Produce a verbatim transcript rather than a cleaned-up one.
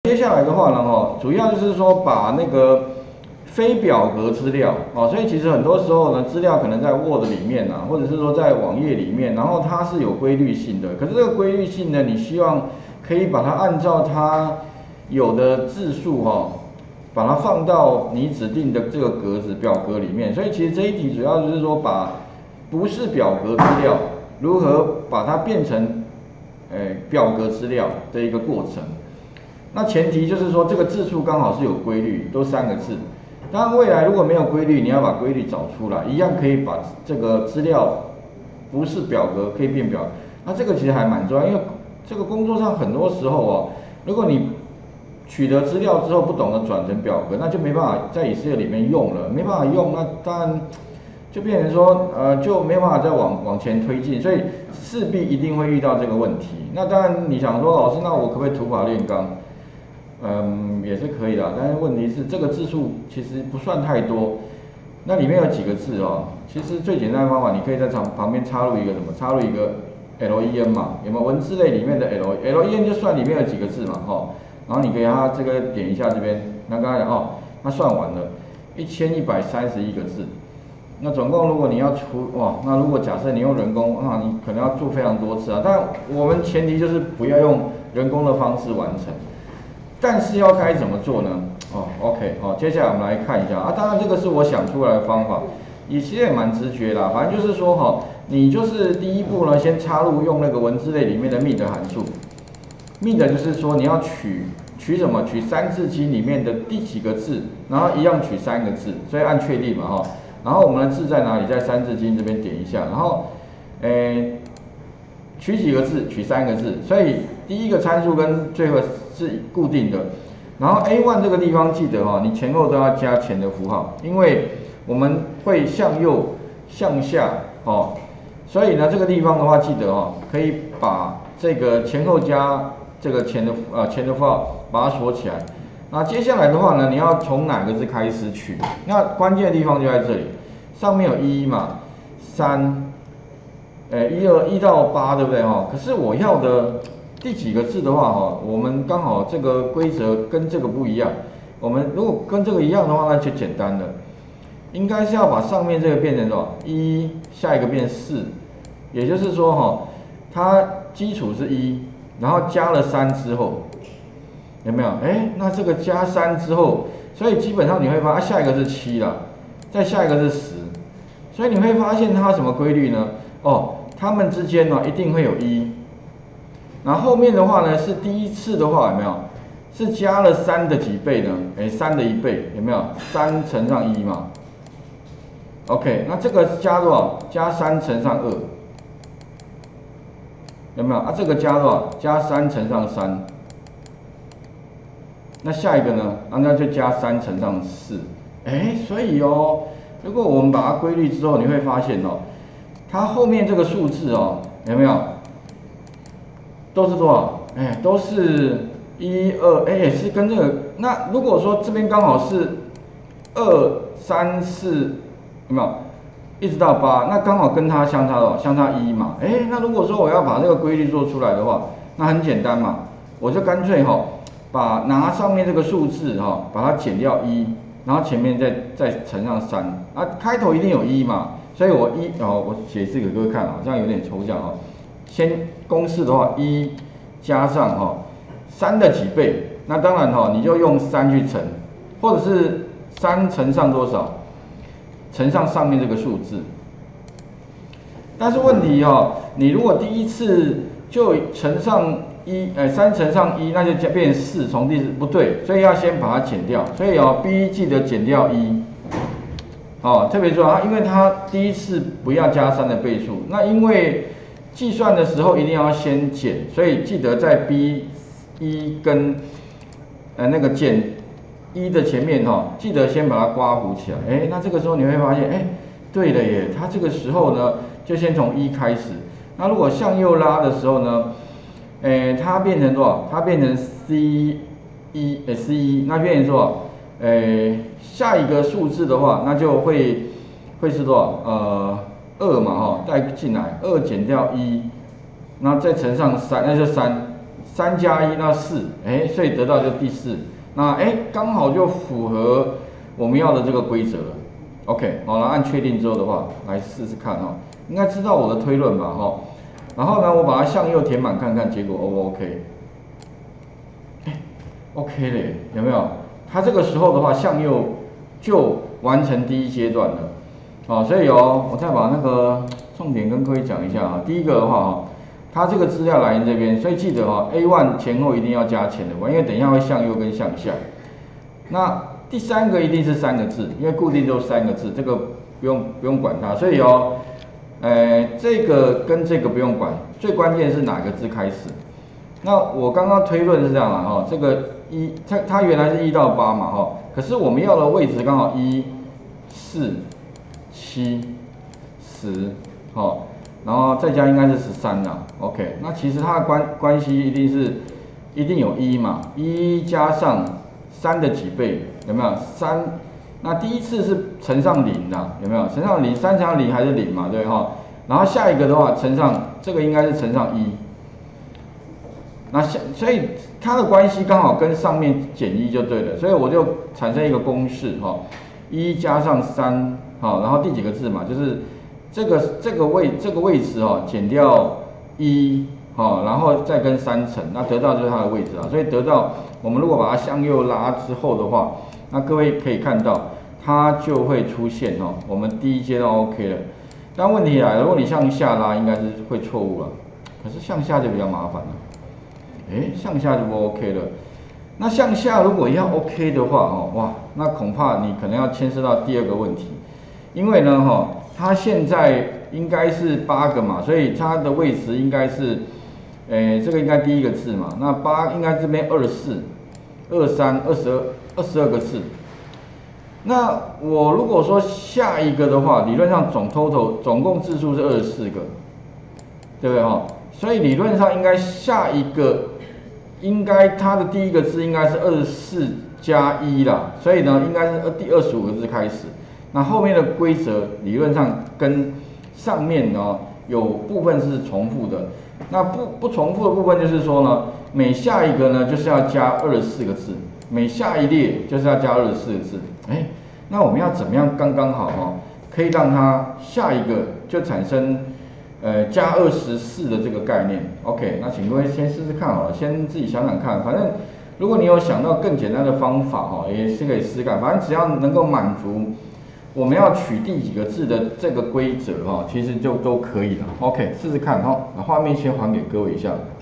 接下来的话呢，哈，主要就是说把那个非表格资料，哦，所以其实很多时候呢，资料可能在 Word 里面啊，或者是说在网页里面，然后它是有规律性的，可是这个规律性呢，你希望可以把它按照它有的字数哈、哦，把它放到你指定的这个格子表格里面。所以其实这一题主要就是说把不是表格资料如何把它变成呃表格资料的一个过程。那前提就是说这个字数刚好是有规律，都三个字。当然未来如果没有规律，你要把规律找出来，一样可以把这个资料不是表格可以变表格。那这个其实还蛮重要，因为这个工作上很多时候哦，如果你取得资料之后不懂得转成表格，那就没办法在以色列里面用了，没办法用，那当然就变成说呃就没办法再往往前推进，所以势必一定会遇到这个问题。那当然你想说老师，那我可不可以土法炼钢？嗯，也是可以的，但是问题是这个字数其实不算太多。那里面有几个字哦，其实最简单的方法，你可以在旁旁边插入一个什么？插入一个 len 嘛，有没有文字类里面的 l len 就算里面有几个字嘛，哈、哦，然后你给它这个点一下这边，那刚才讲哦，它算完了，一千一百三十一个字。那总共如果你要出哇，那如果假设你用人工，那你可能要做非常多次啊。但我们前提就是不要用人工的方式完成。但是要该怎么做呢？哦 ，OK， 好、哦，接下来我们来看一下啊。当然这个是我想出来的方法，也其实也蛮直觉啦。反正就是说哈、哦，你就是第一步呢，先插入用那个文字类里面的 mid 函数。mid 就是说你要取取什么？取三字经里面的第几个字，然后一样取三个字，所以按确定嘛哈、哦。然后我们的字在哪里？在三字经这边点一下，然后诶。取几个字？取三个字，所以第一个参数跟最后是固定的。然后 A 一 这个地方记得哈、哦，你前后都要加前的符号，因为我们会向右、向下哦，所以呢这个地方的话记得哦，可以把这个前后加这个前的呃前的符号把它锁起来。那接下来的话呢，你要从哪个字开始取？那关键的地方就在这里，上面有一嘛，三。呃，一二一到八，对不对哈？可是我要的第几个字的话哈，我们刚好这个规则跟这个不一样。我们如果跟这个一样的话，那就简单了。应该是要把上面这个变成多少？一，下一个变四，也就是说哈，它基础是一，然后加了三之后，有没有？哎，那这个加三之后，所以基本上你会发现，啊、下一个是七了，再下一个是十，所以你会发现它什么规律呢？哦。它们之间呢一定会有一，然后后面的话呢是第一次的话有没有？是加了三的几倍呢？哎，三的一倍有没有？三乘上一嘛。OK， 那这个加多少？加三乘上二，有没有？啊，这个加多少？加三乘上三。那下一个呢？啊，那就加三乘上四。哎，所以哦，如果我们把它归类之后，你会发现哦。它后面这个数字哦，有没有？都是多少？哎，都是一二，哎，是跟这个。那如果说这边刚好是二三四，有没有？一直到八，那刚好跟它相差多少？相差一嘛。哎，那如果说我要把这个规律做出来的话，那很简单嘛，我就干脆哈、哦，把拿上面这个数字哈、哦，把它减掉一，然后前面再再乘上三，啊，开头一定有一嘛。所以我一哦，我解释给各位看啊，这样有点抽象哦。先公式的话，一加上哈三的几倍，那当然哈你就用三去乘，或者是三乘上多少，乘上上面这个数字。但是问题哈，你如果第一次就乘上一，哎三乘上一，那就变成四，从第四不对，所以要先把它减掉。所以哦 ，B 记得减掉一。哦，特别说啊，因为它第一次不要加三的倍数，那因为计算的时候一定要先减，所以记得在 B 一跟呃那个减一的前面哈、哦，记得先把它刮弧起来。哎，那这个时候你会发现，哎，对了耶，它这个时候呢，就先从一开始。那如果向右拉的时候呢，哎，它变成多少？它变成 C 一，呃 C 一，那变成多少？诶，下一个数字的话，那就会会是多少？呃，二嘛，哈、哦，带进来，二减掉一，那再乘上三，那就三， 三加一那四，哎，所以得到就第四，那哎刚好就符合我们要的这个规则了。OK， 好了，按确定之后的话，来试试看哈，应该知道我的推论吧哈。然后呢，我把它向右填满看看，结果 O 不 OK？ 哎 ，OK 嘞，有没有？它这个时候的话，向右就完成第一阶段了。好，所以哦，我再把那个重点跟各位讲一下啊。第一个的话哈，它这个资料来源这边，所以记得哈 ，A 一 前后一定要加前的关，因为等一下会向右跟向下。那第三个一定是三个字，因为固定都三个字，这个不用不用管它。所以哦，呃，这个跟这个不用管，最关键是哪个字开始。那我刚刚推论是这样啦哈，这个一它它原来是一到八嘛哈，可是我们要的位置刚好一、四、七、十，好，然后再加应该是十三啦 ，OK， 那其实它的关关系一定是一定有一嘛，一加上三的几倍，有没有？三，那第一次是乘上零啦，有没有？乘上零，三乘上零还是零嘛，对哈。然后下一个的话乘上这个应该是乘上一，那下所以它的关系刚好跟上面减一就对了，所以我就产生一个公式哈，一加上三，好，然后第几个字嘛，就是这个这个位这个位置哈减掉一。好，然后再跟三乘，那得到就是它的位置啊，所以得到我们如果把它向右拉之后的话，那各位可以看到它就会出现哦，我们第一阶段 OK 了。但问题来了，如果你向下拉，应该是会错误了，可是向下就比较麻烦了。哎，向下就不 OK 了。那向下如果要 OK 的话哦，哇，那恐怕你可能要牵涉到第二个问题，因为呢哈，它现在应该是八个嘛，所以它的位置应该是。诶，这个应该第一个字嘛，那八应该这边二四、二三、二十二、二十二个字。那我如果说下一个的话，理论上总 total 总共字数是二十四个，对不对哈？所以理论上应该下一个，应该它的第一个字应该是二十四加一啦，所以呢应该是第二十五个字开始。那后面的规则理论上跟上面呢有部分是重复的。那不不重复的部分就是说呢，每下一个呢就是要加二十四个字，每下一列就是要加二十四个字。哎，那我们要怎么样刚刚好哈，可以让它下一个就产生呃加二十四的这个概念 ？OK， 那请各位先试试看好了，先自己想想看。反正如果你有想到更简单的方法哈，也是可以试看。反正只要能够满足我们要取第几个字的这个规则哈，其实就都可以了。OK， 试试看哈，把画面先还给各位一下。